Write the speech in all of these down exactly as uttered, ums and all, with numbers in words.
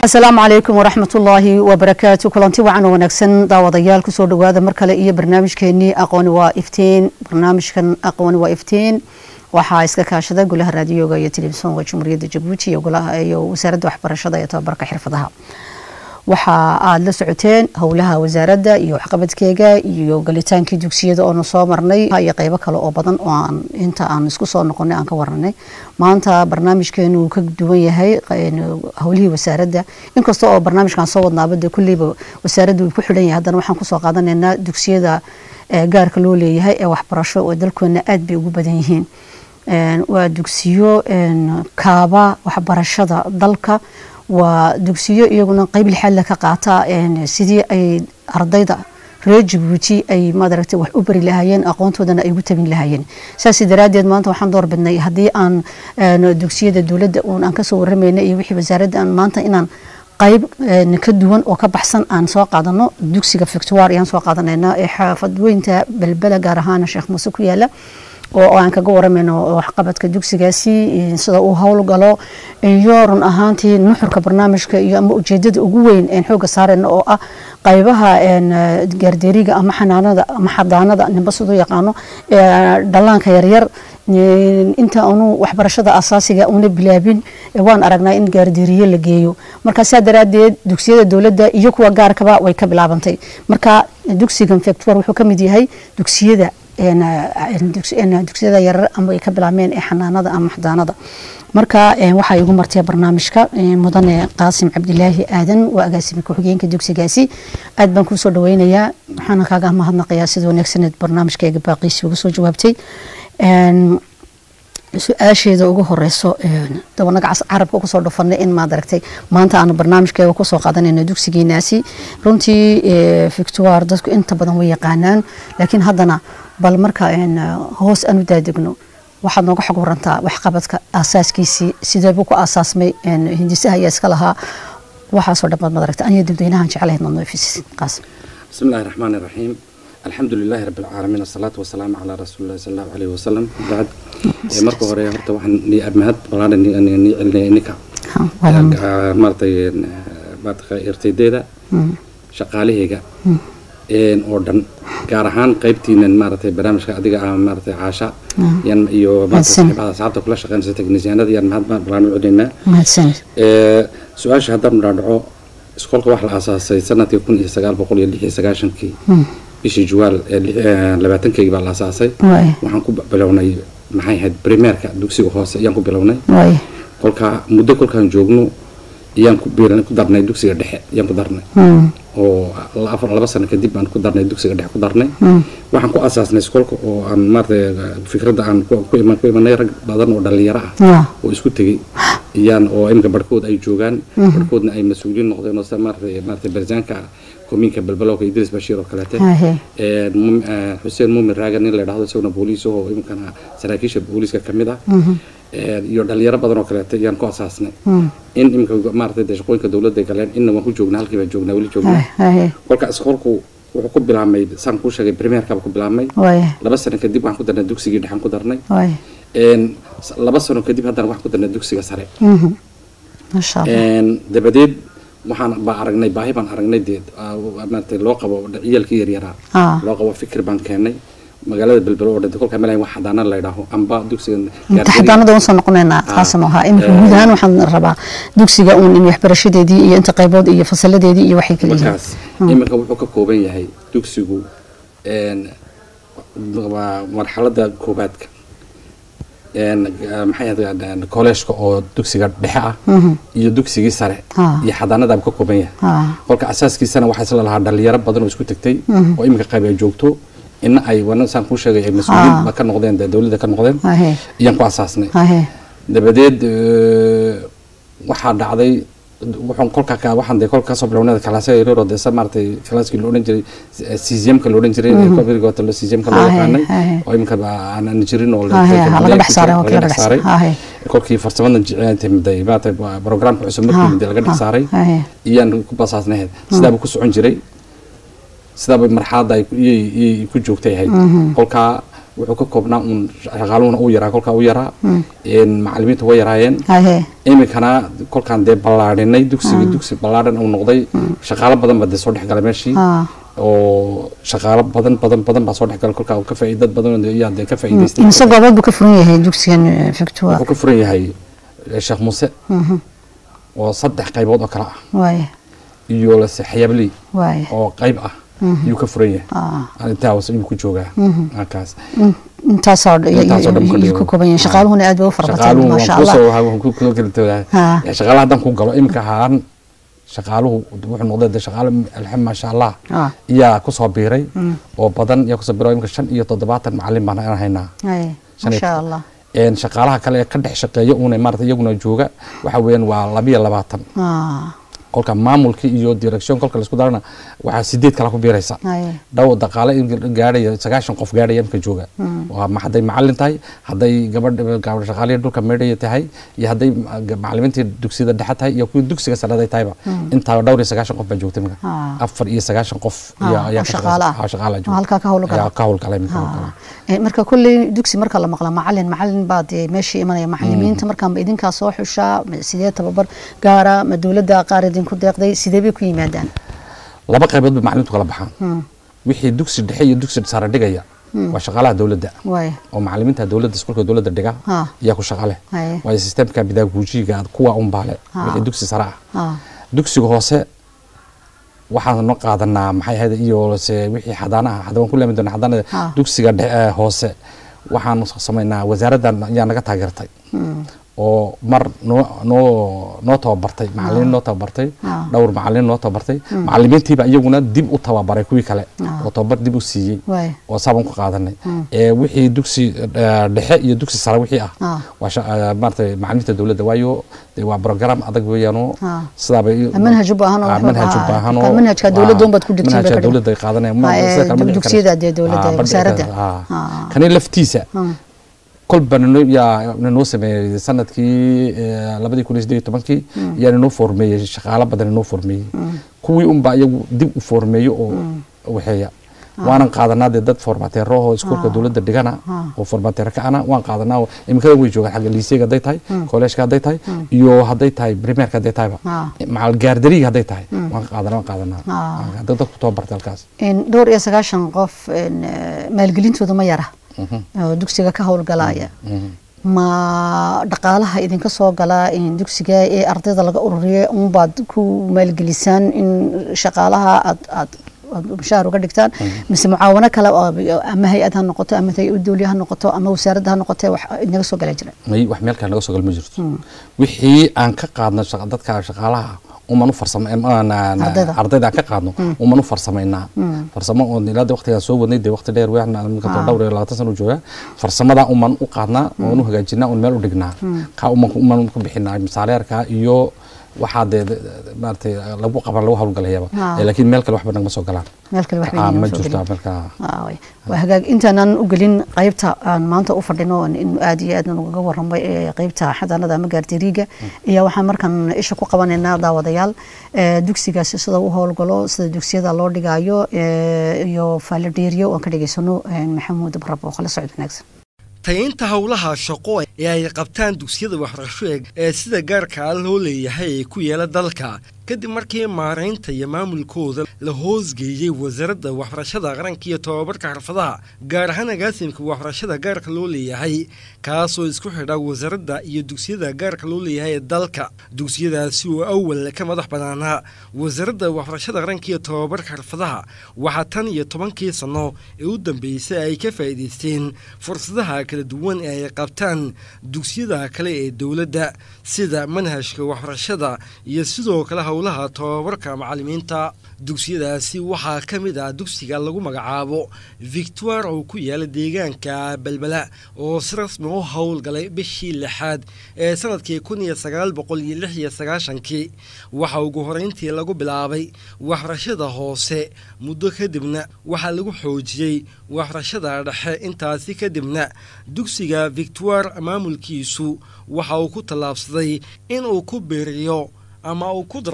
السلام عليكم ورحمة الله وبركاته. كلانتي وعنا ونكسن داوديال كسور دوادا مركلة إيه برنامج كيني أقوان وافتين برنامج كان أقوان وافتين waxaa iska kaashada golaha raadiyoga iyo telefishinka Jamhuuriyadda Jabuuti iyo golaha iyo wasaaradda waxbarashada iyo tababarka xirfadaha. waxa aad la socoteen howlaha wasaaradda iyo waxqabadkeega iyo galitaanka dugsiyada oo soo marnay iyo qaybo kale oo badan oo aan inta aan isku soo noqonay aan ka waranay. maanta barnaamijkeenu ka duwan yahay howlihii wasaaradda inkastoo oo barnaamijkan soo wadnaabada kulliba wasaaraddu ku xidhan yahay haddana waxaan ku soo qaadanaynaa dugsiyada gaarka loo leeyahay ee waxbarasho oo dalkeena aad bay ugu badan yihiin. waa dugsiyo kaaba waxbarashada dalka waa dugsiyo iyaguna qayb lixaad la ka qaata sidii ay ardayda reer Jabuuti ay madaragtay wax u bari lahaayeen aqoontoodana ay ugu tabin lahaayeen. saasi daraadeed maanta waxaan door bidnay haddii aan dugsiyada dawladda oo aan ka soo warameynay iyo wixii wasaaradda aan maanta inaan qayb ka duwan oo ka baxsan aan soo qaadano dugsiga Victoire ayaan soo qaadanayna ee xaafad weynta Balbala gaar ahaan Sheekh Muuse ku yaala oo aan kaga warameyno waxqabadka dugsigaasi sida uu hawl galo iyo run ahaantii nuxurka barnaamijka iyo ama ujeedada ugu weyn ee xooga saarayna oo ah qaybaha gaardeeriga ama xanaanada ama xadaanada ninba sidoo yaqaano dhalaanka yar yar inta aanu waxbarashada asaasiga una bilaabin waan aragnaa in gaardeeriye la geeyo. marka saa daraadeed dugsiyada dawladda iyo kuwa gaarkaba way ka bilaabantay. marka dugsigan Victoire wuxuu ka mid yahay dugsiyada dugsiyada yarar ama ay ka bilaabmeen ee xanaanada ama xadaanada. marka waxa igu martay barnaamijka mudane Qaasim Cabdilaahi Aadan waa agaasimiye ku-xigeenka dugsigaasi. aad baan ku soo dhaweynayaa waxaan kaaga mahadnaqayaa sida wanaagsan barnaamijkayga baaqiisi ugu soo jawaabtay. su-aasheeda ugu horeyso dabanaga carabka ku soo dhafanay in ma daragtay maanta aan barnaamijkeega ku soo qaadanayno dugsigeennasi. runtii Victoire dadku inta badan way yaqaanaan laakiin haddana bal marka aan hoos aanu daadegno waxaad nooga xog warantaa waxqabadka asaaskiisii sidee buu ku asaasmay hindisaha iyo iska lahaa waxaa soo dhammaad madaragtay aniga dadweynahan jecelahay inaan noo fiisin. Qaasim. bismillaahi raxmaani raxiim. الحمد لله رب العالمين والصلاة والسلام على رسول الله صلى الله عليه وسلم. بعد مركو هوري هرتا waxaan ni admahad balan ni ni nika martay baadka irtaydeeda shaqaalahayga een oo dhan gaar ahaan qaybtiina maartay barnaamijka adiga ah maartay caasha yan iyo maartay saacada kula shaqeynaysa teknisyanada yan mahad balan u cunayna mahadsan. ee su'aasha haddaan dhaadhaco iskoolka wax la aasaasay sanadkii kun iyo sagaal boqol iyo lix iyo sagaashan kii bishii Juwaal labaatan kii baa la aasaasay. waxaan ku bilownay maxay ahayd primerka dugsiga hoose ayaan ku bilownay. kolka muddo kolkaan joogno ayaan ku biiranay ku darnay dugsiga dhexe ayaan ku darnay oo afar laba sano kadib baan ku darnay dugsiga dhexe ku darnay. waxaan ku aasaasnay iskoolka oo aan maartay fikradda aan ku iman ku imanay rag badan oo dhalinyaro ah oo isku tagay iyaan oo imka barkood ay joogaan barkoodna ay mas'uuliin noqdeen oo maartay maartay barzaanka kominka balbalowga Idris Bashir oo kale ee Hussein Muumin Raagan in la dhaahdo isaguna booliis oo imkana saraakiisha booliiska kamid ah ee iyo dhalinyaro badan oo kale ayaan ku aasaasnay in imka maartay shaqooyinka dawladda ay galeen in waan ku joognaa halkii baan joognaa wali joognaa. kolka iskoolku wuxuu ku bilaabmay saan ku sheegay primerka ku bilaabmay laba sano kadib waxaan ku darnay dugsigii dhaxan ku darnay een laba sano kadib haddana waxaan ku darnay dugsiga sare. ma sha Allah. een dabadeed waxaan ba aragnay baahi baan aragnay deed maartay loo qabo ciyalkii yar yaraa loo qabo fikir baan keenay magaalada Balbala oo dhan kolka meelaha wax xadaana la yiraahdo amba dugsiga xadaanada oo soo noqonayna Qaasim ahaa in gudahan waxaan rabaa dugsiga uun in waxbarashadeedii iyo inta qaybood iyo fasaladeedii iyo waxay kala yihiin. iminka wuxuu ka kooban yahay dugsigu een marxaladda koobaadka een maxay ahayd college-ka oo dugsiga dhexe ah iyo dugsigii sare iyo xadaanada ka kooban yahay. kolka asaaskiisana waxa isla lahaa dhalinyaro badan oo isku tagtay oo iminka qayb ay joogto in ay wana saan ku sheegay ay mas'uuliin ka noqdeen dawladda ka noqdeen iyaan ku asaasnay. dabadeed waxa dhacday waxaan kolka ka waxaan de kolka soo bilownay kalaasay yaro de samartay kalaaskii loo oran jiray sixième ka loo oran jiray ee koobiga oo talo sixième ka loo yaqaanay oo imka aan aan jirin oo laga baxsaaray oo kala baxsaaray kolkii farsamada jicinaantay miday baatay programka cusub markii laga dhixsaaray iyaan ku basaasnayd sidaa ku socon jiray sidaa marxalada ay ku joogtay ahayd kolka wuxuu ka koobnaa un shaqaaluhuna uu yaraa kolkaa uu yaraa macallimiinta way yaraayeen iminkana kolkaan dee ballaadhinay dugsiga dugsi ballaadhan uu noqday shaqaalo badan baa dee soo dhex galay meeshii oo shaqaalo badan badan badan baa soo dhex galay kolkaa uu ka faa'iidad badan ayaa dee ka faa'iidaystay insa goobood buu ka furan yahay dugsigan Victoria wuxuu ka furan yahay Sheekh Muuse oo saddex qaybood oo kala ah waay iyo la saxyabli waay oo qayb ah yuu ka furan yahay intaa waxa uu ku joogaa halkaas intaas oo iyo ku kooban yahay shaqaaluhuna aad bay u farabatay ma sha Allah shaqaaluhu ku kala galtooda shaqaalaha dan ku galo imka haan shaqaaluhu wuxuu noqday shaqaale alxam ma sha Allah iya ku soo biiray oo badan iyo ku soo biiray imka shan iyo toddobaatan macallin baan haynaa ma sha Allah een shaqaalaha kale ka dhex shaqeeyo una maartay iyaguna jooga waxa weeyaan waa laba iyo labaatan kolka maamulka iyo direction kolka la isku darana waxa sideed kala ku biiraysa dhaw dhaqaale in gaadhay sagaashan qof gaadhay imka jooga waa ma haday macallin tahay haday gabadh gabadh shaqaale dhulka meedhay tahay iyo haday macallimiinta dugsiga dhexe tahay iyo kuwa dugsiga sare tahay inta dhowr iyo sagaashan qof ba joogtay imka afar iyo sagaashan qof iyo ayaa shaqaale shaqaale jooga halka ka howlgala ka howlgala imka marka kulli dugsi marka la maqla macallin macallin baad meeshii imanaya macallimiinta marka ma idinka soo xusha sidee tababar gaara ma dawladda qaarada ku deeqday sidee bay ku yimaadaan laba qaybood macallimiintu kala baxaan wixii dugsi dhexe iyo dugsi sare dhigaya waa shaqaalaha dawladda oo macallimiinta dawladda iskuulka dawladda dhiga iyo ku shaqale waa systemka bidaaguujiga kuwa un baale wixii dugsi sare ah dugsiga hoose waxaan noo qaadanaa maxay ahayd iyo wixii xadaanaha xadaan ku leeyahay xadaanada dugsiga hoose waxaan sameynaa wasaaraddan ayaa naga taageertay oo mar noo noo noo tababartay macallin noo tababartay dhowr macallin noo tababartay macallimiintiiba iyaguna dib u tababaray kuwii kale oo tababar dib u siiyay oo saban ku qaadanay ee wixii dugsi dhexe iyo dugsi sare wixii ah waa maartay macallimiinta dawladda waayo waa program adag weeyano sidaa bay manhaj u baahan oo manhaj u baahan oo manhajka dawladda bad ku dhigtay manhajka dawladda qaadanay dugsiyada dawladda wasaaradda kan laftiisa كل بنو يا نو سمي سنة كي لبدي كل جديد طبعا كي يعني نو فورمي شغالة بدل نو فورمي كوي أم بقى يو دب فورمي أو وحيا وانا قاعدنا ضد فورماتير روح سكول كدولة دقنا وفورماتير كأنا وانا قاعدنا يمكن ويجوا حق الليسي قدي تاي كوليج قدي تاي يو هدي تاي بريمير قدي تاي مع الجاردري هدي تاي وانا قاعدنا قاعدنا ضد كتب برتالكاس إن دور يسقاشن قف إن مالجلين سودا ما يرى dugsiga ka howlgalaya ma dhaqaalaha idinka soo gala in dugsiga ee ardayda laga ururiyo un baad ku maalgelisaan in shaqaalaha aad aad mushaar uga dhigtaan mise mucaawano kale ama hay'ad ha noqoto ama dawladda ha noqoto ama wasaaradda ha noqoto wax inaga soo galay jiraan may wax meel kale naga soo gal ma jirto wixii aan ka qaadno dadka shaqaalaha وما نفر سما أنا أرضي ذاك قادنا وما نفر سمينا فرسما ونلا ده وقت يسوع ونيد وقت دير ويانا ممكن تدور لا تسنو جوا فرسما ده وما نقادنا ونوه جينا ونمر ودقنا كا وما وما ممكن بحنا مسالير كا يو واحد مارتي لو قبل لو هقول هيا لكن ملك الواحد بدنا مسوق كلام ملك الواحد آه ما جوست ملك آه وي وهجاج أنت أنا أقولين قيبتها ما أنت أفردنا إن أدي أدنى نجور رمبي قيبتها حدا أنا ده مجرد ريجة يا وحمر كان إيش كو قوانين النهار وضيال دوكسي جالس صدا وهول قلو صدا دوكسي ده لورد جايو يو فالديريو وكذا جسنو محمود بربو خلاص عيد نكس tayeynta howlaha shaqo ee ay qabtaan dugsiyada waxbarasho ee sida gaarka loo leeyahay ku yeela dalka kadib markii maareynta iyo maamulkooda la hoosgeeyay wasaaradda waxbarashada qaranka iyo tababarka xirfadaha gaar ahaan agaasimka waxbarashada gaarka loo leeyahay kaasoo isku xidha wasaaradda iyo dugsiyada gaarka loo leeyahay dalka dugsiyadaasi oo awal ka madax banaanaa wasaaradda waxbarashada qaranka iyo tababarka xirfadaha waxa tan iyo tobankii sano ee u dambeysay ay ka faa'iideysteen fursadaha kala duwan ee ay qabtaan dugsiyada kale ee dawladda sida manhajka waxbarashada iyo sidoo kale howlaha tababarka macallimiinta dugsiyadaasi waxaa ka mid ah dugsiga lagu magacaabo Victoria oo ku yaala deegaanka Balbala oo si rasmi u howlgalay bishii lixaad ee sanadkii kun iyo sagaal boqol iyo lix iyo sagaashan-kii waxa ugu horeyntii lagu bilaabay waxbarashada hoose muddo kadibna waxa lagu xoojiyay waxbarashada dhexe intaasi kadibna dugsiga Victoria maamulkiisu waxa uu ku talaabsaday in uu ku beeriyo ama uu ku daro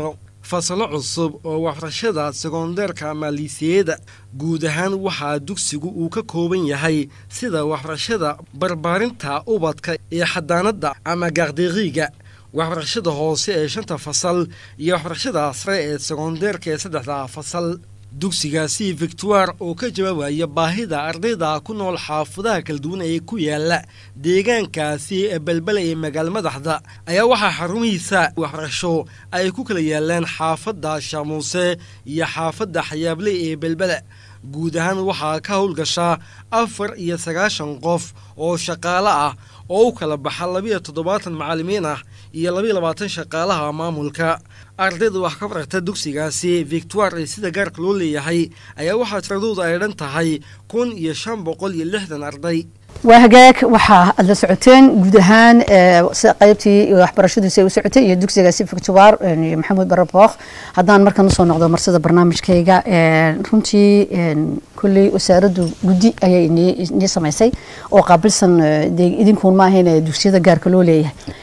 fasalo cusub oo waxbarashada sekondarka ama liisiyada guud ahaan waxaa dugsigu uu ka kooban yahay sida waxbarashada barbaarinta ubadka ee xadaanada ama gaaqdeeqiga waxbarashada hoose ee shanta fasal iyo waxbarashada sare ee sekondarka ee saddexda fasal dugsigaasi Victoire oo ka jawaabaya baahida ardayda ku nool xaafadaha kala duwan ee ku yaala deegaankaasi ee balbal ee magaal madaxda ayaa waxa xarumihiisa waxbarasho ay ku kala yaalaan xaafada Shamuuse iyo xaafada Xayaable ee balbal guud ahaan waxaa ka howlgasha afar iyo sagaashan qof oo shaqaale ah oo kala baxa laba iyo toddobaatan macallimiin ah iyo laba iyo labaatan shaqaalaha maamulka ardayda wax ka barata dugsigaasi Victoire sida gaarka loo leeyahay ayaa waxa tiradoodu ay dhan tahay kun iyo shan boqol iyo lixdan arday وهجاك وحا الله سعتين جودهان قيبتي وحبرشدي سوي سعتين يدوك سجاسي فكتوار يعني محمود برباخ هذا مركز نص نقدر مرصد برنامج كيجا رنتي كل أسرد جودي أي إني إني سمعسي وقبل سن إذا كون ما هنا دوسي ذا جار كلولي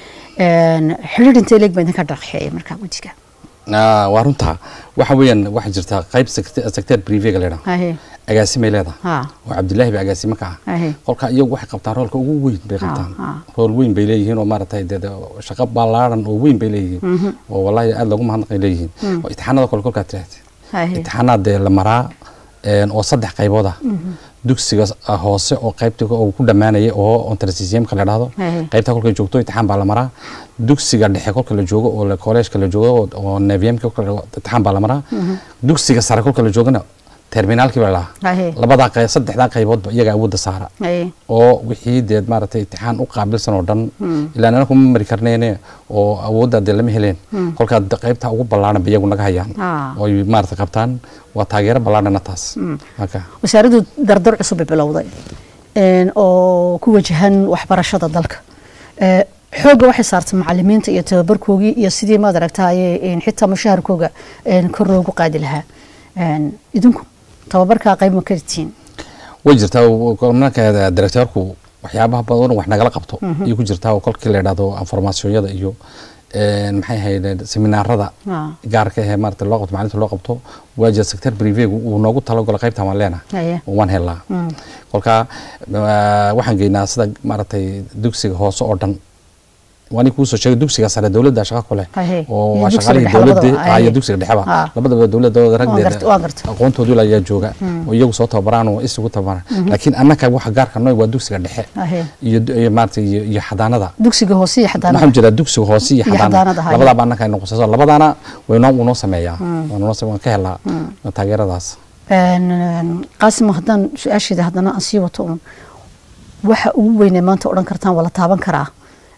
حلول أنت لك بينك الرخية مركز جوديك آه وارنتها وحويا واحد جرتها قيب سكتير بريفي قالنا agaasime leedahay oo Cabdullaahi ba agaasime ka ah qolka iyagu wax qabtaan roolka ugu weyn bay qabtaan rool weyn bay leeyihiin oo maartay shaqo ballaaran oo weyn bay leeyihiin oo wallahi aad lagu mahadnaqay leeyihiin oo imtixaanada kol kolka taagtay imtixaanada la maraa oo saddex qaybood ah dugsiga hoose oo qaybta oo ku dhamaanayay oo ontarisiyam kala dhahdo qaybta kolka joogto imtixaan baa la maraa dugsiga dhexe kolka la joogo oo college kala joogo oo naviyam kolka imtixaan baa la maraa dugsiga sare kolka la joogana terminalki baa la labada qayb saddexda qaybood iyaga awoodda saara oo wixii deed maartay imtixaan u qaabilsan oo dhan ilaa ana kuma mari karneenee oo awoodda de lama heleen kolka qaybta ugu ballaaran biyagu naga hayaan oo maartay qabtaan waa taageero ballaaran taas marka wasaaraddu dardar cusub bilowday een oo ku wajahan waxbarashada dalka ee xooga waxay saartay macallimiinta iyo tababarkoogii iyo sidii ma aragtay in xitaa mushaharkooga een kor loogu qaadi lahaa een idinku tababarka qayb ma kartiin way jirtaa marka directorku waxyaabaha badan wax nagala qabto iyo ku jirtaa oo kolkii la yiraahdo informationyada iyo een maxay hayeen seminaarada gaarka ah maarta loo qabto maalinta loo qabto waajiga sector privé uu noogu talo gol qaybta waan leenahay oo waan helaa kolka waxaan geynaa sida maartay dugsiga hoose oo dhan wani ku soo sheegay dugsiga sare dawladda shaqo kale oo waa shaqaalihii dawladda ay dugsiga dhexba labadaba dawladda ragdeeda aqoontoodu la ayaa jooga oo iyagu soo tababaraan oo isugu tababaraan laakiin annaka waxa gaarka noo waa dugsiga dhexe iyo maartay iyo xadaanada dugsiga hoose iyo xadaanada waxaan jira dugsiga hoose iyo xadaanada labadaba annaka ay noqoso labadana way noo noo sameeyaa waa noo sameeyaa ka helaa taageeradaas een qaasim hadan su'aashida hadana aan sii wato waxa ugu weyn ee maanta oran kartaan wala taaban karaa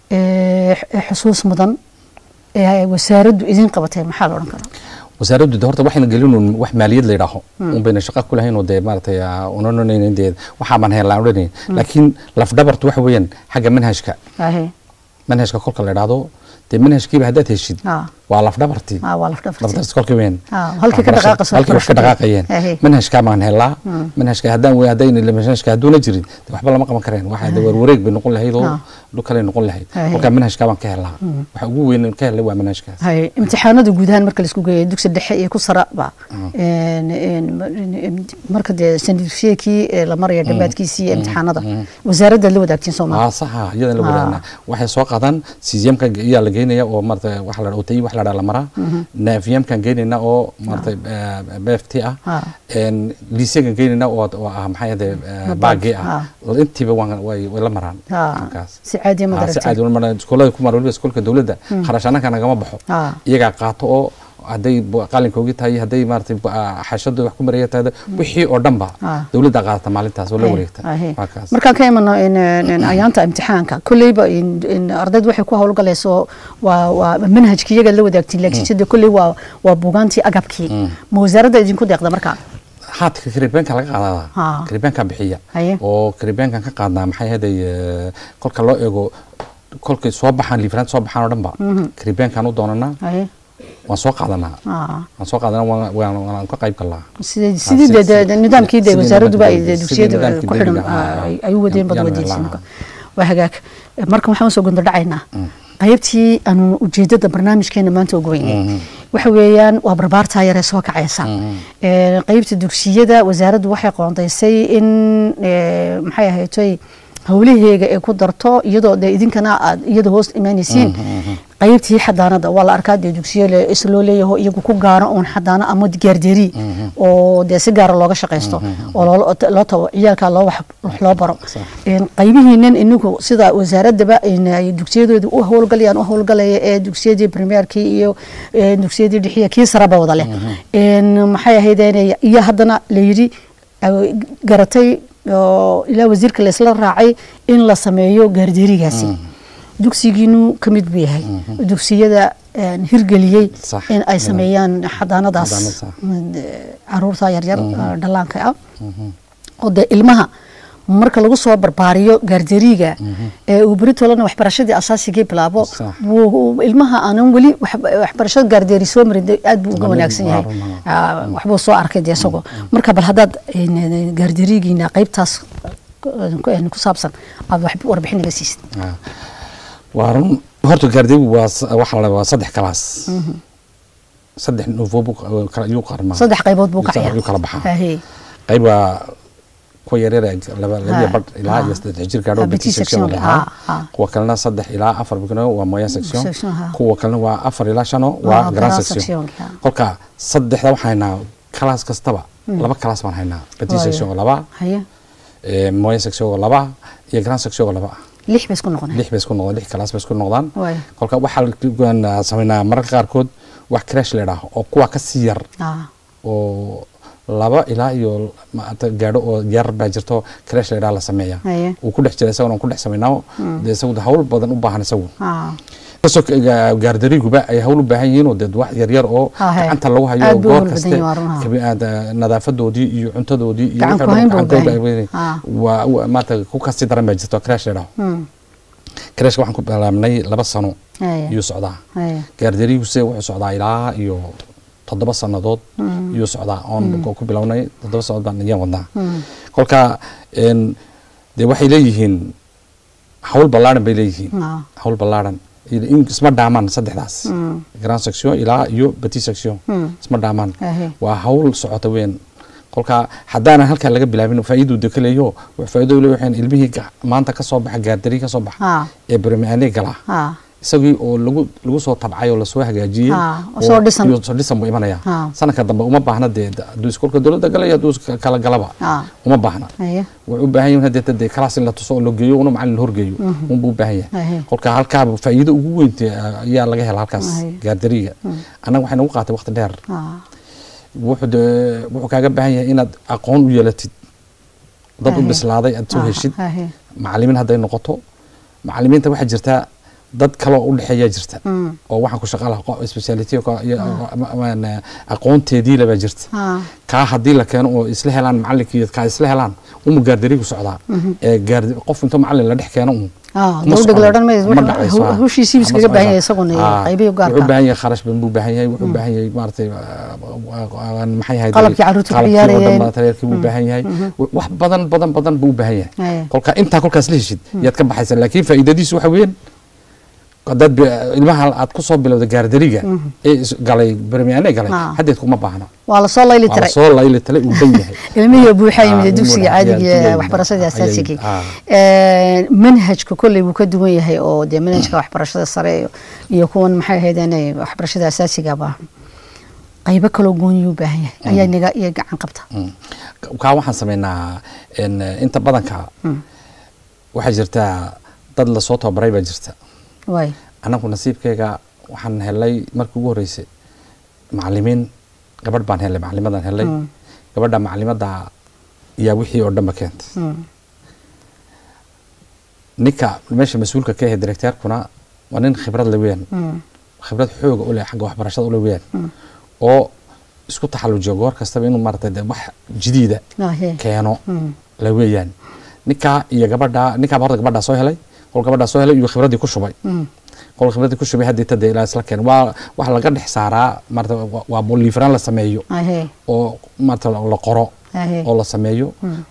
xusuus mudan ee wasaaraddu idin qabatay maxaa la oran karaa wasaaraddu horta waxayna gelin wax maaliyad la yiraahdo oo bayna shaqo ku lahayn oo de maartay unoonayeen de waxa baan helaan oranay laakiin laf dhabartu waxa weeyaan xagga manhajka manhajka kolka la yiraahdo de manhajkiiba haddaad heshid waa laf dhabarti waa laf dhabarti lafdarti kolka weyn halkii ka dhaqaaqayeen halkii ka dhaqaaqayeen manhajka baan helaa manhajka haddaan way haddayn manhajka hadduna jirin waxba lama qaban kareen waxa de warwareeg bay noqon lahayd oo dhukale noqon lahayd kolka manhajka baan ka helaa waxa ugu weyn ka helay waa manhajkaas hay imtixaanadu guud ahaan marka la isku geeyo dugsiga dhexe iyo ku saraba een marka de sanadkii la marayo dhabaadkiisii imtixaanada wasaaradda la wadaagtiin Soomaaliya ah sax ah iyada la wadaagna waxay soo qaadaan siiyamka iyo la geynaya oo marta wax la dhawtay wax la mara nafiyam kan geynina oo martay B F T ah een liiseega geynina oo ah maxay ahayd baagi ah intiiba way la maraan markaas si caadi ma darajada si caadi ma iskoolada ku marwalba iskoolka dawladda kharashana kana gama baxo iyaga qaato oo haday qalinkoogii tahay haday maartay xashadu wax ku maraya tahay wixii oo dhanba dawladda qaata maalintaas oo la wareegta markaas marka ka imano in ayaanta imtixaanka kulliba in ardaydu waxay ku hawlgalayso waa waa manhajkii iyaga la wadaagtay laakiin sida kulli waa waa buugaantii agabkii ma wasaaradda idinku deeqda marka haadka karibanka laga qaadaa karibanka bixiya oo karibanka ka qaadna maxay haday kolka loo eego kolkay soo baxaan liifraan soo baxaan oo dhanba karibankan u doonana waan soo qaadanaa waan soo qaadanaa waan waan ka qayb galnaa sidii sidii nidaamkii de wasaaraddu ay dugsiyada ku xidhan ay u wadeen bad wadiisay waa hagaag marka waxaan soo gondor dhacaynaa qaybtii aan ujeedada barnaamijkeena maanta ugu weynay waxa weeyaan waa barbaarta yar ee soo kacaysa ee qaybta dugsiyada wasaaraddu waxay qoondaysay in maxay ahaaytay hawlaheega ay ku darto iyadoo de idinkana aad iyada hoos imaanaysiin qaybtii xadaanada waa la arkaa de dugsiyo le isloo leeyahay iyagu ku gaaro oon xadaana ama gaarderi oo de si gaar looga shaqeysto oo loo tawo ciyaalka loo wax loo baro in qaybihiinan inagu sida wasaaradaba in dugsiyadoodu u hawlgalayaan u hawlgalaya ee dugsiyadii primaarkii iyo dugsiyadii dhixiya kii saraba wada leh in maxay ahaydeen iyo haddana la yiri garatay ilaa wasiirka la isla raacay in la sameeyo gaarderigaasi dugsigiinu kamid buu yahay dugsiyada hirgeliyay in ay sameeyaan xadaanadaas caruurta yar yar dhalaanka ah oo de ilmaha marka lagu soo barbaariyo gaarderiga ee uu baritolana waxbarashadii asaasiga bilaabo ilmaha aanan wali waxbarashada gaarderi soo marin aad buu uga wanaagsan yahay waxbuu soo arkay de isagoo marka bal hadaad gaarderigiina qaybtaas ku saabsan aad wax warbixin naga siisid وارن هرتو كارديو واس وحلا وصدح كلاس صدح نوفو بوك يو قرما صدح قيبود بوك يو كلا بحا قيبا كويرير لبا لبا بد الى يستدعي جير كادو بيتي سكشن لها كو كلنا صدح الى افر بكنو ومويا سكشن كو كلنا وا افر الى شنو وا غران سكشن كلكا صدح دا waxayna كلاس كستبا لبا كلاس بان hayna بيتي سكشن لبا هيا مويا سكشن لبا iyo غران سكشن لبا lix bas ku noqonay lix bas ku noqon lix kalaas bas ku noqdaan kolka waxa la sameynaa marka qaar kood wax crash leedahay oo kuwa ka sii yar oo laba ilaa iyo gaadho oo yar baa jirto crash leedahay la sameeyaa uu ku dhex jiray isagoo ku dhex sameynaa de isagoo hawl badan u baahan isagoo kasoo gaardariguba ay hawl u baahan yihiin oo dad wax yar yar oo gacanta lagu hayo goor kasta nadaafadoodii iyo cuntadoodii iyo waa maanta ku kasi daran baa jirto crash leedahay crash waxaan ku bilaabnay laba sano iyo socdaa gaardarigu se wuxuu socdaa ilaa iyo toddoba sanadood iyo socdaa oon ku bilownay toddoba sanadood baan ayaan wadnaa kolka de waxay leeyihiin hawl ballaaran bay leeyihiin hawl ballaaran in isma dhaamaan saddexdaas grand section ilaa iyo petit section isma dhaamaan waa hawl socota weyn kolka hadana halka laga bilaabin faa'iido dekaleeyo wax faa'iido u leeyahay ilmihii maanta ka soo baxa gaardari ka soo baxa ee barnaamijyada gala isagii oo lagu lagu soo tabcay oo la soo hagaajiyay soo dhisan iyo soo dhisan buu imanaya sanadka dambe uma baahna de iskuulka dawladda galaya duu kala galaba uma baahna wuxuu u baahan yahay hadda de class in la tuso loo geeyo oo macallin horgeeyo uu u baahan yahay kolka halka faa'iido ugu weyn ayaa laga helaa halkaas gaardariga anaga waxay nagu qaatay waqti dheer wuxuu wuxuu kaaga baahan yahay inaad aqoon u yeelatid dad u bislaaday aad soo heshid macallimiin haday noqoto macallimiinta waxa jirta dad kale u dhaxeeya jirta oo waxaan ku shaqaalaha speciality aqoonteedii laba jirta ka hadii la keeno oo isla helaan macallinkii ka isla helaan uma gaardarigu socdaa ee gaar qof inta macallin la dhex keeno ah dawladda la dhanmay hawshiisii iskaga baahan yahay isaguna qaybiyo gaarka wuxuu baahan yahay kharash badan buu baahan yahay wuxuu baahan yahay maartay maxay yahay qalabki caruurta ciyaarayeen qalabki buu baahan yahay wax badan badan badan buu baahan yahay kolka inta kolkaas la heshid yaad ka baxaysaa laakiin faa'iidadiisu waxa weyn dad ilmaha aad ku soo bilowday gaardariga ee galay barnaamijyada galay hadeed kuma baahna waa la soo layli tiray soo layli tiray uu ban yahay ilmihi buuxa yimid dugsiga caadiga waxbarashada asaasiga ee manhajka kulli uu ka duwan yahay oo de manhajka waxbarashada sare iyo kuwan maxay ahaydeen waxbarashada asaasiga baa qaybo kale goon uu baahan yahay ayaa niga iyo gacan qabta ka waxaan sameynaa inta badanka waxa jirta dad la soo tababaray baa jirta way anagu nasiibkayga waxaan helay markii ugu horeysay macallimiin gabadh baan helay macallimadan helay gabadha macallimada iyo wixii oo dhanba keentay ninka meesha mas'uulka ka ah director-kuna waa nin khibrad leh weyn khibrad xoog u leh xagga waxbarashada u leh weyn oo isku taxallujiyo goor kasta inuu martay wax jadiida keeno la weeyaan ninka iyo gabadha ninka horta gabadha soo helay qol gabadha soo helay iyo khibradii ku shubay qol khibradii ku shubay hadii taday ilaa isla keen waa wax laga dhex saaraa marta waa bolifran la sameeyo oo marta la qoro oo la sameeyo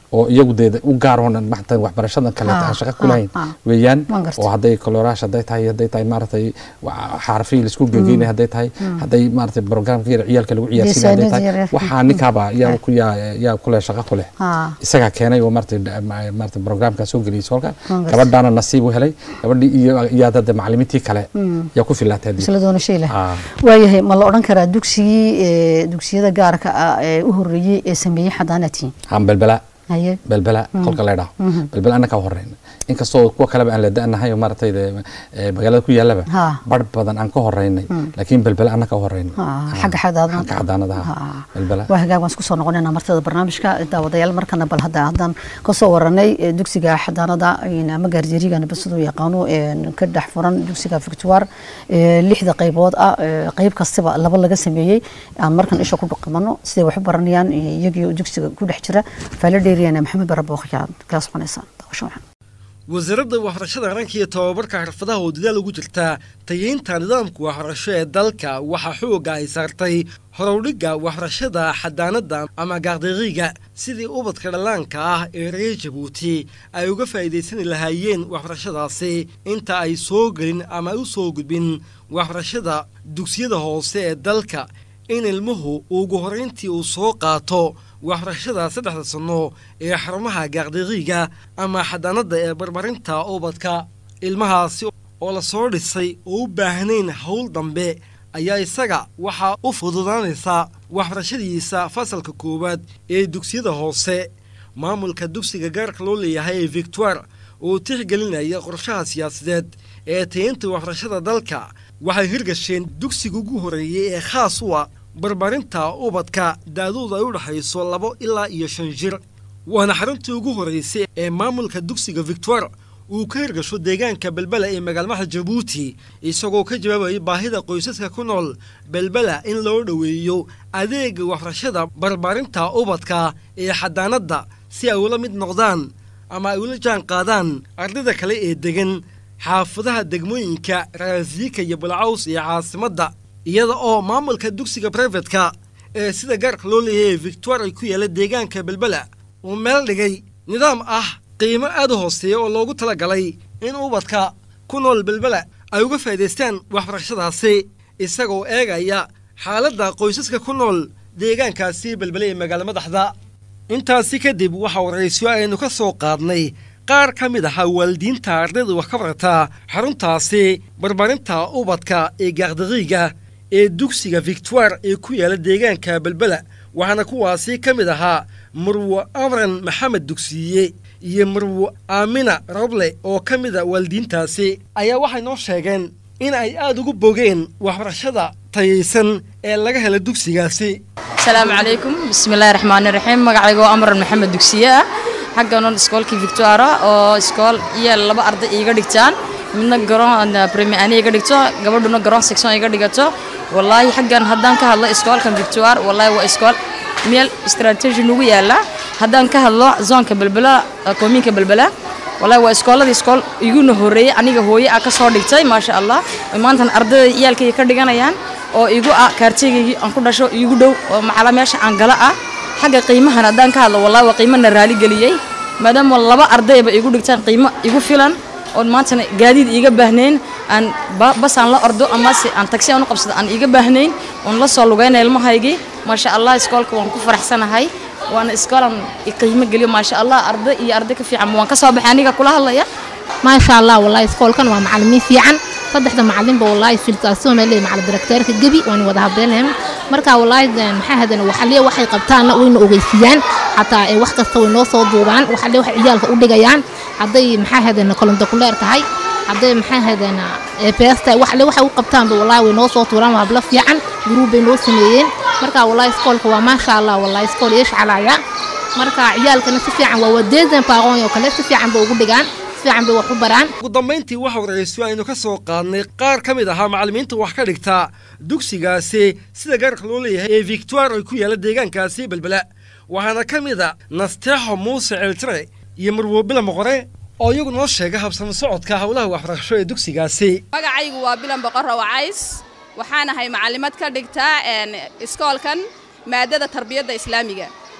oo iyagu deeda u gaar oo maxtan waxbarashada kale aan shaqo ku lahayn weeyaan oo haday koloraash haday tahay haday tahay maartay xarfiin la isku geeyay haday tahay haday maartay barnaamijka ciyaalka lagu ciyaarsiin haday tahay waxa ninkaaba yaa ku yaa ku leh shaqo ku leh isaga keenay oo maartay maartay barnaamijka soo galiyay solka gabadhana nasiib u helay gabadhii iyo iyada macallimiintii kale yaa ku filaatay isla doona shay leh waayahay ma la oran karaa dugsigii dugsiyada gaarka ah ee u horeeyay ee sameeyay xadaanatii han balbala balbala qolka leedahay balbala anaka horreyn inkastoo kuwa kale aan la daanahay oo maartay magaalada ku yaalaba bar badan aan ka horeynay laakiin balbala anaka horreyn xaga xadaadana xaga xadaanada balbala waa hagaag waan isku soo noqonaynaa martada barnaamijka daawadayaal markana bal hadda hadan ka soo waranay dugsiga xadaanada ama gaarjeeriga basadu yaqaano ka dhax furan dugsiga Victoire lixda qaybood ah qayb kastaba laba laga sameeyay aan markan isha ku dhaqmano sidee wax u baranayaan iyagii dugsiga ku dhex jira فالديرينا محمد بربوخيان كاس قنيسان داوشوحن wasaaradda waxbarashada qaranka iyo tababarka xirfadaha oo dadaal ugu jirta tayeynta nidaamka waxbarasho ee dalka waxa xooga ay saartay horowdhiga waxbarashada xadaanada ama gaardeeriga sidii ubadka dhalaanka ah ee reer Jabuuti ay uga faa'iideysan lahaayeen waxbarashadaasi inta ay soo galin ama u soo gudbin waxbarashada dugsiyada hoose ee dalka in ilmuhu ugu horeyntii uu soo qaato waxbarashada saddexda sano ee xarumaha gaardeeriga ama xadaanada ee barbarinta ubadka ilmahaasi oo la soo dhisay oo u baahnayn hawl dambe ayaa isaga waxa u fududaanaysa waxbarashadiisa fasalka koowaad ee dugsiyada hoose maamulka dugsiga gaarka loo leeyahay ee Victoire oo tixgelinaya qorshaha siyaasadeed ee tayeynta waxbarashada dalka waxay hirgasheen dugsiga ugu horeeyay ee khaas u ah barbarinta ubadka daadooda ay u dhaxayso labo ilaa iyo shan jir waana xaruntii ugu horeysay ee maamulka dugsiga Victoire uu ka hirgasho deegaanka balbala ee magaalada Jabuuti isagoo ka jawaabay baahida qoysaska ku nool balbala in loo dhaweeyo adeega waxbarashada barbarinta ubadka ee xadaanada si ay ula mid noqdaan ama ay ula jaan qaadaan ardayda kale ee degan xaafadaha degmooyinka Raasika iyo Bulcaws ee caasimadda iyada oo maamulka dugsiga private-ka ee sida gaarka loo leeyahay Victoire ay ku yaala deegaanka balbala uu meel dhigay nidaam ah qiimo aad u hooseeya oo loogu talagalay in ubadka ku nool balbala ay uga faa'iideystaan waxbarashadaasi isagoo eegaya xaaladda qoysaska ku nool deegaankaasi balbala ee magaalada madaxda intaasi kadib waxa waraysiyo aynu ka soo qaadnay qaar ka mid ah waalidiinta ardayda wax ka barata xaruntaasi barbarinta ubadka ee gaardeeriga ee dugsiga Victoire ee ku yaala deegaanka balbala waxaana kuwaasi ka mid ahaa Marwo Amran Maxamed Dugsiye iyo Marwo Amina Roble oo ka mid ah waalidiintaasi ayaa waxay noo sheegeen in ay aad ugu bogeen waxbarashada tayeysan ee laga helo dugsigaasi. Assalaamu calaykum bismillaahir rahmaanir rahiim magacaygu Amran Maxamed Dugsiye xaggan iskoolkii Victoire oo iskool iyo laba arday iga dhigtaan midna garoon premier ani iga dhigto gabadhuna garoon section iga dhigato wallahi xaggan haddaan ka hadlo iskoolkan Victoire wallahi waa iskool meel istaraatiiji nagu yaala haddaan ka hadlo zoonka balbala koominka balbala wallahi waa iskooladii iskool iguna horeeyay aniga hooyo ah ka soo dhigtay ma sha Allah maanta ardayda iyalkay ka dhiganayaan oo igu ah kaartigii aan ku dhasho igu dhow oo macala meesha aan gala ah xagga qiimahan haddaan ka hadlo wallahi waa qiimo na raali galiyay maadaama laba ardayba igu dhigtaan qiimo igu filan oo maanta gaadiid iga baahnayn aan bas aan la ordo ama si aan taxi aan u qabsado aan iga baahnayn oo la soo lugeynay ilmahaygi ma sha Allah iskoolka waan ku faraxsanahay وانا اسكولان قيمه غلي ما شاء الله ارض iyo arday ka fiican waan ka soo baxay aniga kula hadlaya ما شاء الله والله اسكولكان waa macallimiin fiican saddexda macallin ba wallahi filtaasoo meelay macallin directorka gabi waan wada hadleen marka wallahi maxaa hadana waxa leeyahay waxay qabtaan wayna ogeysiyaan hatta ay wax kasta way noo soo duubaan waxa leeyahay wax ciyaalka u dhigayaan haday maxaa hadana kolonta ku leer tahay haday maxaa hadana ee beesta wax leeyahay waxa u qabtaan ba wallahi way noo soo tuuraan waa bla fiican group bay noo sameeyeen marka wallahi iskoolka waa ma sha Allah wallahi iskool yeesh calaya marka ciyaalkana si fiican waa wadeedan paaqoon oo kale si fiican ba ugu dhigaan fiican bay wax u baraan ugu dambeyntii waxa waraysiyo aynu ka soo qaadnay qaar ka mid ah macallimiinta wax ka dhigta dugsigaasi sida gaarka loo leeyahay ee Victoire ay ku yaala deegaankaasi balbala waxaana ka mid ah Nasteexo Muuse Celtre iyo Marwo Bilan Boqore oo iyagu noo sheegay habsami socodka hawlaha waxbarasho ee dugsigaasi magacaygu waa Bilan Boqore Wacays waxaan ahay macallimad ka dhigta iskoolkan maadada tarbiyadda islaamiga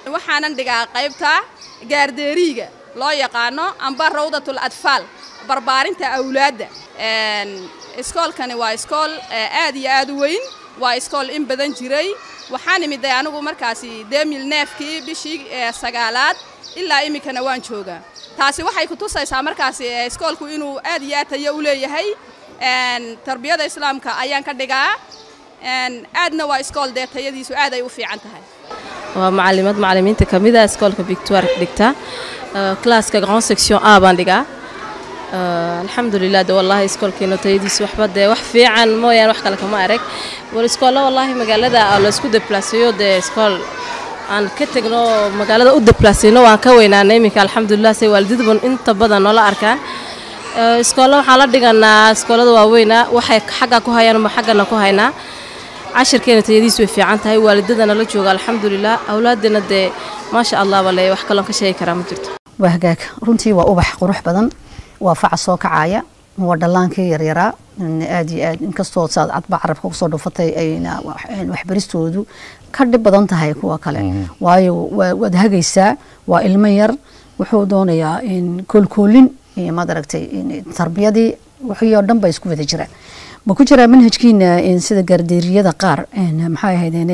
waxaanan dhigaa qaybta gaardeeriga loo yaqaano amba rawdatul atfal barbaarinta awlaadda iskoolkani waa iskool aad iyo aad u weyn waa iskool in badan jiray waxaan imiday anigu markaasi demil neefkii bishii sagaalaad ilaa imikana waan joogaa taasi waxay ku tusaysaa markaasi iskoolku inuu aad iyo aad tayo u leeyahay tarbiyada islaamka ayaan ka dhigaa aadna waa iskool dee tayadiisu aad ay u fiican tahay waa macallimad macallimiinta ka mid ah iskoolka Victoire dhigta klaaska grand section A baan dhigaa alxamdulilah de wallahi iskoolkeena tayadiisu waxba dee wax fiican mooyaan wax kale kama arag war iskoolla wallahi magaalada la isku deplaceeyo dee iskool aan ka tagno magaalada u deplaceeyno waan ka weynaanay iminka alxamdulilah say waalidiintu inta badan noola arkaan iskoolla waxaan la dhiganaa iskoollada waaweynaa waxay xagga ku hayaan ma xaggana ku haynaa cashirkeena tayadiisu way fiican tahay waalidadana la jooga alxamdulilah awlaadina dee maasha allah bale wax kale ka sheegi karaa ma jirto waa hagaag runtii waa ubax qurux badan waa faca soo kacaya waa dhalaankii yaryaraa aad iyo aad inkastoo saad cadba carabka kusoo dhufatay ayna waxbaristoodu ka dhib badan tahay kuwa kale waayo waad hagaysaa waa ilmo yar wuxuu doonayaa in koolkoolin iyo maad aragtay tarbiyadii wixii oo dhan ba isku wada jiraan ma ku jiraa manhajkiina sida gaardeeriyada qaar maxay ahaydeen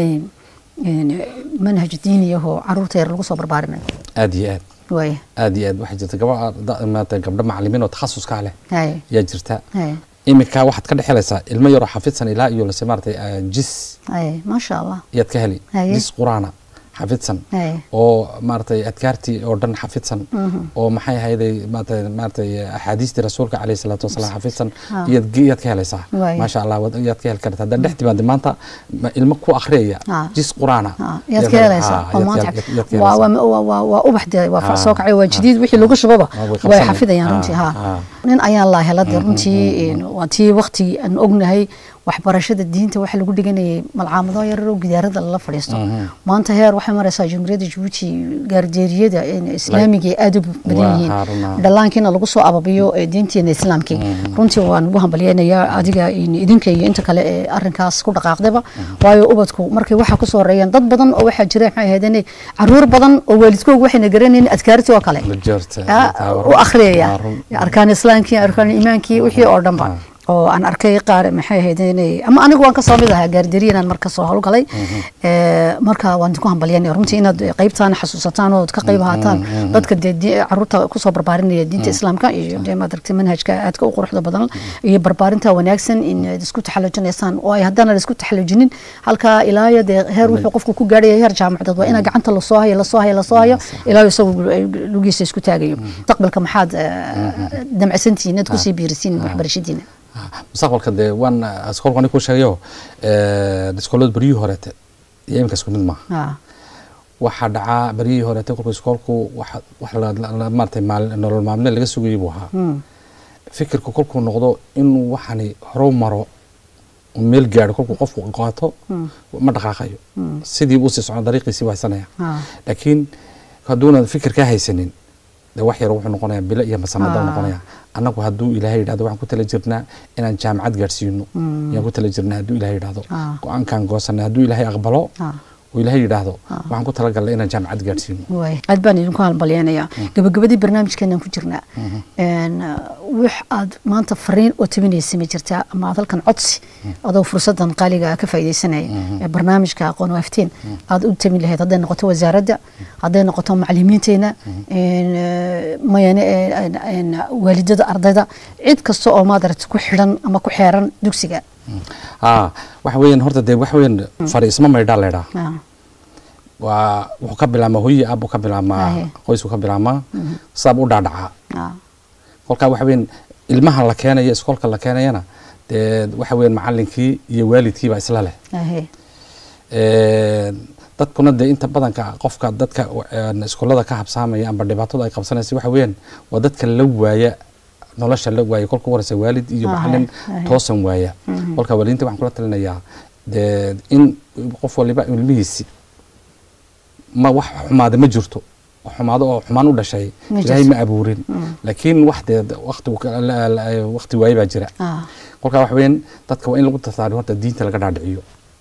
manhaj diiniyahoo caruurta yar lagu soo barbaarinayo aad iyo aad waaya aad iyo aad waxay jirta gabadha gabdho macallimiin oo takhasus ka leh hay yaa jirta hay imika waxaad ka dhexelaysaa ilmo yar oo xafidsan ilaa iyo la sameeyay jis hay ma sha Allah yaad ka heli jis quraana xafidsan oo maartay adkaartii oo dhan xafidsan oo maxay hayday maartay maartay ahadiistii rasuulka kaleey salaatu wasalaam xafidsan iyad geeyad ka helaysaa ma sha Allah wad iyad ka hel kartaa hadan dhexdibaan maanta ilmo ku akhriya jis quraana iyad ka helaysaa waa waa waa ubaxda waa farsoo kacay waa jadiid wixii lagu shubaba way xafidayaan runtii ha nin ayaan la helay runtii waa tii waqti aan ognahay waxbarashada diinta waxa lagu dhiganayay malcaamado yar oo gidaarada la fadhiisto maanta heer waxay maraysaa Jamhuuriyadda Djibouti gaardeeriyada islaamiga aad u badan yihiin dhalaankiina lagu soo ababiyo diinteena islaamka runtii waan ugu hambalyeynaya adiga idinka iyo inta kale ee arinkaas ku dhaqaaqdaba waayo ubadku markay waxa ku soo horeeyaan dad badan oo waxa jira maxay ahaydeen caruur badan oo waalidkoodu waxayna garanayeen adkaartii oo kale oo akhriyaya arkaan islaamkii arkaan iimaankii wixii oo dhanba oo aan arkay qaar maxay ahaydeen ama anigu waan ka soo mid ahaa gaardeeriyan marka soo hawlgalay ee marka waan ku hambalyeynay runtii inaad qaybtaan xasuusataan oo ka qayb haataan dadka caruurta ku soo barbaarinaya diinta islaamka iyo deema dartay manhajka aad ka u quruxda badan iyo barbaarinta wanaagsan in isku taxalujinaysan oo ay hadana isku taxalujinin halka ilaaya heer wuxuu qofku ku gaadhay heer jaamacad waa ina gacanta la soo hayo la soo hayo la soo hayo ilaa isagu lugiisa isku taagayo taqbalka maxaad damacsantiin inaad ku sii biirisiin waxbarashadiina mustaqbalka de waan iskoolka anigu sheegayo ee iskoolada bariyo horeete iyo imka isku mid ma waxa dhaca bariyo horeete kolka iskoolku waxa wax la martay maal nolol maalme laga sugayo waxa fikirku kolku noqdo in waxani horumaro meel gaar kolku qofku qaato ma dhaqaaqayo sidii uu sii socon dariiqiisii waxsanaya laakiin haduuna fikir ka haysanin de wax yar wuxuu noqonayaa bila iyo masamada noqonayaa anagu haduu ilaahay yiraahdo waxaan ku tala jirnaa inaan jaamacad gaarsiino yaan ku tala jirnaa haduu ilaahay yiraahdo go'aan kan goosanay haduu ilaahay aqbalo oo ilaahay yiraahdo waxaan ku tala galnaa inaan jaamacad gaarsiino way aad baan idinku halbalyeynaya gabagabadii barnaamijkeena ku jirnaa een wax aad maanta fariin oo tabinaysa ma jirtaa ama aad halkan codsi adoo fursadan qaaliga ka faa'iideysanay ee barnaamijka aqoon waftiin aad u tabin lahayd haday noqoto wasaaradda haday noqoto macallimiinteena een mayane een waalidada ardayda cid kasto oo maadarta ku xiran ama ku xeeran dugsiga ah wax weeyaan horta de wax weeyaan fariisma ma dhaleeda waa wuxuu ka bilaama hooyo abu ka bilaama qoysku ka bilaama saab u dhaadhaca kolka wax weeyaan ilmaha la keenayo iskoolka la keenayana de wax weeyaan macallinkii iyo waalidkii ba isla leh ee dadkuna de inta badanka qofka dadka iskoolada ka habsaamaya amba dhibaatada ay qabsanaysa wax weeyaan waa dadka la waaya nolosha la waaya kolka waraysa waalid iyo macallin toosan waaya kolka waalidinta waxaan kula talinayaa de in qof waliba ilmihiisi ma wax xumaada ma jirto xumaado oo xumaan u dhashay ilaahay ma abuurin laakiin waxde waqti waqti waay baa jira kolka wax weyn dadka waa in lagu tasaaro horta diinta laga dhaadhiciyo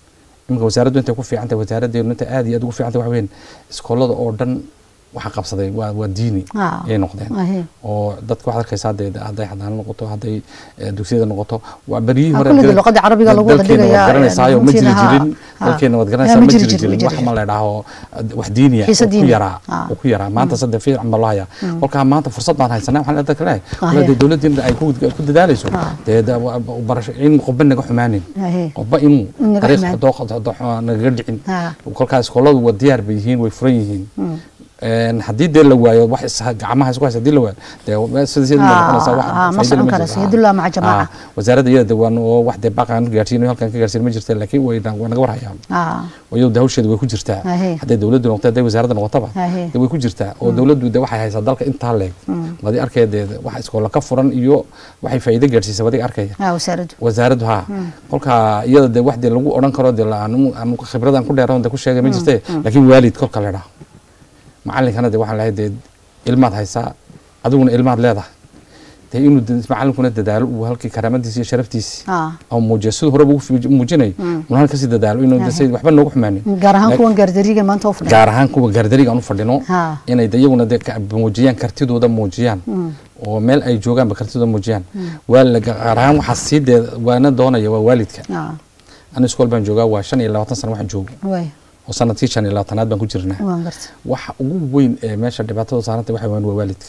iminka wasaaraddu intay ku fiicantay wasaaraddeenu inta aad iyo aad ugu fiicantay waxa weyn iskoolada oo dhan waxa qabsaday waa waa diini ay noqdeen oo dadku waxa arkaysaa haday xadaan noqoto haday dugsiyada noqoto waa bariyii hore kulli luqada carabiga lagu wada dhigayaa garanaysaa ma jiri jirin dalkeena wad garanaysaa ma jiri jirin wax ma leedahay wax diiniya ku yaraa ku yaraa maanta saddex fiican ma lahayaa kolka maanta fursad baan haysanaa waxaan leedahay kale wada dawladda ay ku dadaalayso teeda barasho in qobna ka xumaanin qobba in tariiq dooq naga dhicin kolka iskooladu waa diyaar bay yihiin way furan yihiin haddii dee la waayo wax gacmaha isku haysa hadii la waayo dee sida sida ma noqonaysaa wax ma socon kara sayidullah maca jamaa wasaaradda iyada waan oo wax dee baqan gaarsiin halkan ka gaarsiin ma jirto laakiin way naga warhayaan oo dawladdu way ku jirtaa haddii dawladdu noqoto haddii wasaaradda noqotaba way ku jirtaa oo dawladdu dee waxay haysaa dalka inta leeg wadi arkayadeeda wax iskoola ka furan iyo waxay faa'iido gaarsiisay wadi arkaya wasaaraddu wasaaraddu ha kolka iyada dee wax dee lagu oran karo dee aan khibradan ku dheerayn dee ku sheegay ma jirtay laakiin waalid kolka la dhaho macallinkana de waxaan lahayd ilmaad haysaa adiguna ilmaad leedahay de inuu macallinkuna dadaalo uu halkii karaamadiisa iyo sharaftiisa oo muujiyo sidoo hore uu muujinay uu halka si dadaalo inuu dadsi waxba noogu xumaanin gaar ahaan kuwa gaardariga maanta u fadhiyo gaar ahaan kuwa gaardariga aan u fadhino inay iyaguna de muujiyaan kartidooda muujiyaan oo meel ay joogaan ba kartidooda muujiyaan waa la gaar ahaan waxa sidee waana doonaya waa waalidka aan iskool baan joogaa waa shan iyo labaatan sano waxaan joogaa oo sanadkii shan iyo labaatanaad baan ku jirnaa waxa ugu weyn ee meesha dhibaatada saaranta waxa weyn waa waalidka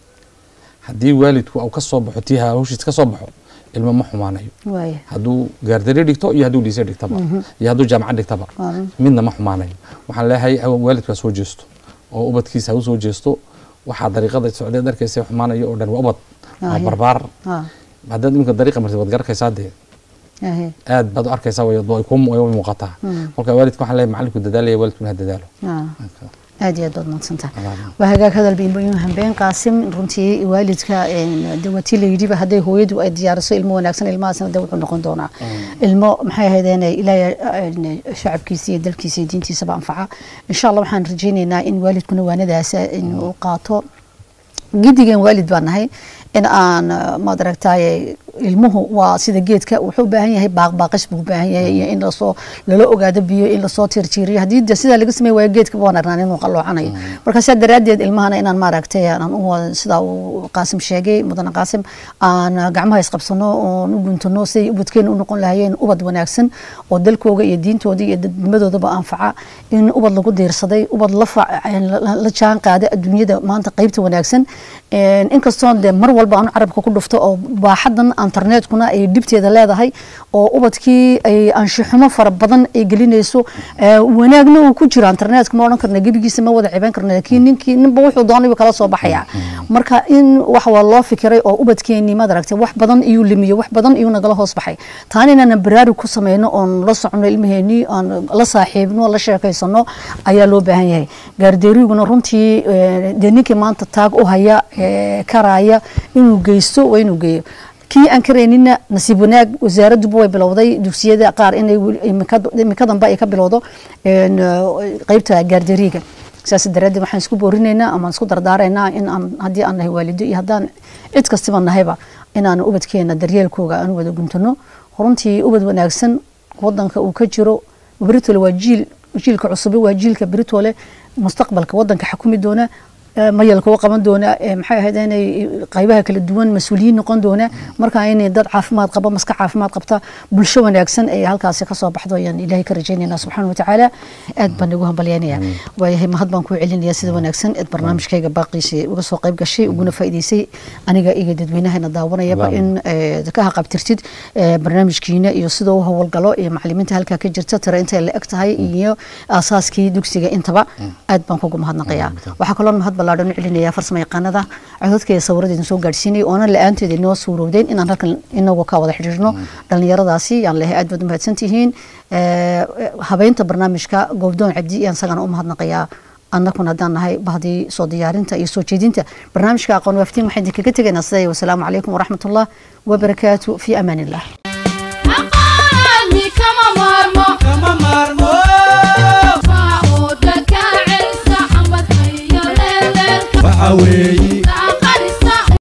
haddii waalidku uu ka soo baxo tii hawshiis ka soo baxo ilmo ma xumaanayo hadduu gaardari dhigto iyo hadduu dhiisay dhigtaba iyo hadduu jaamacad dhigtaba midna ma xumaanayo waxaan leeyahay waalidka soo jeesto oo ubadkiisa u soo jeesto waxa dariiqada socdeed arkaysa xumaanayo oo dhan waa ubad barbaar haddaad iminka dariiqa martid waad garakaysaa dee aad baad arkaysaa way ku muuqataa kolka waalidku waxa leeyahay macallinku dadaalaya waalidku ha dadaalo aad iyo aad baad mahadsantahay waa hagaag hadal biin hambeen qaasim runtii waalidka dawati la yidhi hadday hooyadu ay diyaariso ilmo wanaagsan ilmahaasna dee wuxuu noqon doonaa ilmo maxay ahaydeen ilaahay shacabkiisa iyo dalkiisa iyo diintiisaba anfaca insha allah waxaan rajaynaynaa in waalidkuna waanadaas inuu qaato gidigan waalid baan nahay in aan ma aragtay ilmuhu waa sida geedka wuxuu u baahan yahay baaqbaaqis buu u baahan yahay in la soo lala ogaado biyo in la soo tirtiiriyo hadii sida laga sameeyo waa geedka baan arnaan inuu qalloocanayo marka sidaa daraadeed ilmahana inaan ma aragtay aan u sida uu qaasim sheegay mudan qaasim aan gacmaha isqabsano oo u guntano si ubadkeen u noqon lahaayeen ubad wanaagsan oo dalkooga iyo diintooda iyo dadnimadoodaba anfaca in ubad lagu diirsaday ubad la la jaan qaada adduunyada maanta qaybta wanaagsan in kastoo de mar walba aan carabka ku dhufto oo baaxadan internetkuna ay dibteeda leedahay oo ubadkii ay anshaxumo fara badan ay gelinayso wanaagna uu ku jiro internetka ma oran karna gebigiisa ma wada ciiban karna laakiin ninkii ninba wuxuu doonay kala soo baxaya marka in wax waa loo fikiray oo ubadkeeni ma aragtay wax badan iyo limiyo wax badan iyo nagala hoos baxay taani inaan baraari ku sameeyno oo la socono ilmaheeni aan la saaxiibno la sheekaysano ayaa loo baahan yahay gaardeeriguna runtii de ninkii maanta taag u haya karaya inuu geysto waa inuu geeyo kii aan kareynina nasiib wanaag wasaaraddu way bilowday dugsiyada qaar inay imikadanba ay ka bilowdo qaybta gaardariga saas daraadeed waxaan isku boorinaynaa ama isku dardaaraynaa in aan haddii aan nahay waalido iyo haddaan cid kastaba nahayba inaan ubadkeena daryeelkooga aan wada guntano runtii ubad wanaagsan wadanka uu ka jiro Britole waa jiil jiilka cusub waa jiilka Britole mustaqbalka wadanka xukumi doona mayalka oo qaban doona maxay ahaydeen qaybaha kala duwan mas'uuliyiin noqon doona marka inay dad caafimaad qaba maskax caafimaad qabta bulsho wanaagsan ay halkaas ka soo baxdo ayaan ilaahay ka rajaynaynaa subxaanahu wa ta'aala aad baan ugu hambalyaynaya waayahay mahad baan ku celinayaa sida wanaagsan ee barnaamijkayga baaqiisa uga soo qayb gashay uguna faa'iideysay aniga iyo dadweynaha daawanayaba in ka haqabtirtid barnaamijkiina iyo sida uu hawlgalo ee macallimiinta halka ka jirta tira inta la eg tahay iyo asaaskii dugsiga intaba aad baan kugu mahadnaqayaa waxa kale oo mahad balaadhan celinaya farsamo yaqaanada codadka ee sawiradeena soo gaarsiinay oo aan la'aanteed inoo suurowdeen inaan halkan inagu ka wada xiriirno dhalinyaradaasi aan leeyahay aad baad mahadsan tihiin habeynta barnaamijka goobdoon cabdi iyo asagana u mahadnaqayaa annaguna haddaan nahay bahdii soo diyaarinta iyo soo jeedinta barnaamijka aqoon waftiin waxaan idinkaga tegaynaa sidaa iyo wasalaamu calaykum waraxmatullah wabarakaatu fi amaan illah away.